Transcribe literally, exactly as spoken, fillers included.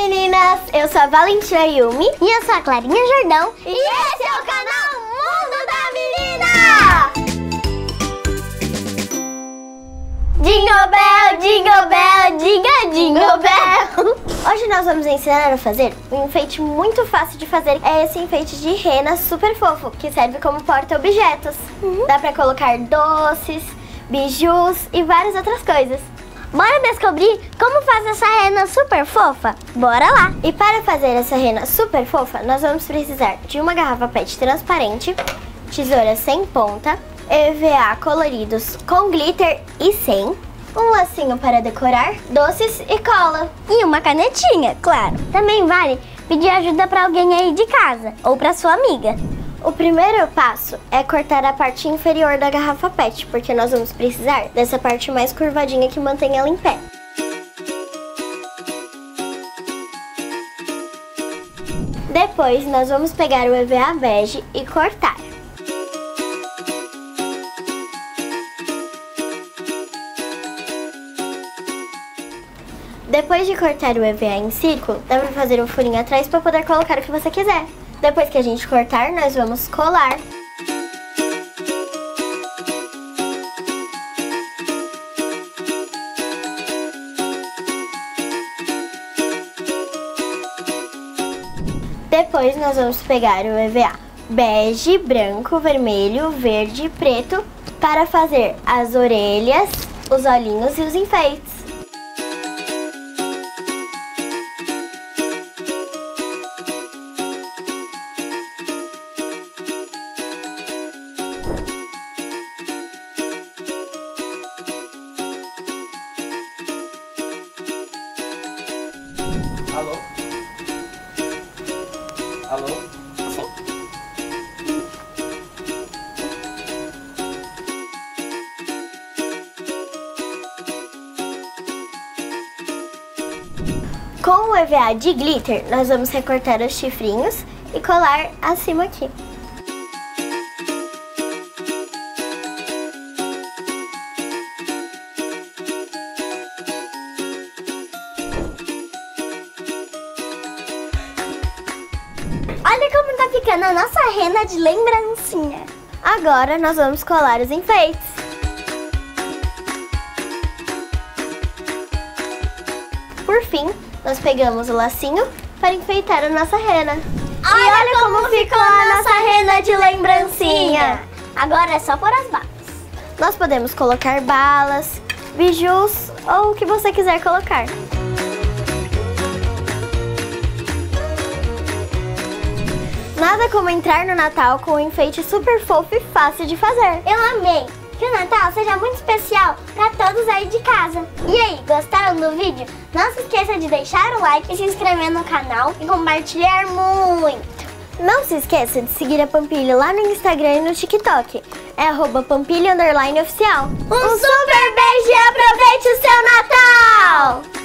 meninas! Eu sou a Valentina Yumi. E eu sou a Clarinha Jordão. E esse é o canal Mundo da Menina! Jingle Bell, Jingle Bell, diga Jingle Bell! Hoje nós vamos ensinar a fazer um enfeite muito fácil de fazer. É esse enfeite de rena super fofo, que serve como porta-objetos. Uhum. Dá pra colocar doces, bijus e várias outras coisas. Bora descobrir como faz essa rena super fofa? Bora lá! E para fazer essa rena super fofa, nós vamos precisar de uma garrafa pet transparente, tesoura sem ponta, E V A coloridos com glitter e sem, um lacinho para decorar, doces e cola. E uma canetinha, claro. Também vale pedir ajuda para alguém aí de casa ou para sua amiga. O primeiro passo é cortar a parte inferior da garrafa pet, porque nós vamos precisar dessa parte mais curvadinha que mantém ela em pé. Depois nós vamos pegar o E V A bege e cortar. Depois de cortar o E V A em círculo, dá pra fazer um furinho atrás para poder colocar o que você quiser. Depois que a gente cortar, nós vamos colar. Depois nós vamos pegar o E V A bege, branco, vermelho, verde e preto para fazer as orelhas, os olhinhos e os enfeites. Alô? Alô? Sim. Com o E V A de glitter, nós vamos recortar os chifrinhos e colar acima aqui. Olha como tá ficando a nossa rena de lembrancinha. Agora nós vamos colar os enfeites. Por fim, nós pegamos o lacinho para enfeitar a nossa rena. Olha, e olha como, como ficou a nossa rena de lembrancinha. Agora é só pôr as balas. Nós podemos colocar balas, bijus ou o que você quiser colocar. Nada como entrar no Natal com um enfeite super fofo e fácil de fazer. Eu amei! Que o Natal seja muito especial para todos aí de casa. E aí, gostaram do vídeo? Não se esqueça de deixar o like e se inscrever no canal e compartilhar muito. Não se esqueça de seguir a Pampilho lá no Instagram e no TikTok. É arroba Pampilho underline oficial. Um super beijo e aproveite o seu Natal!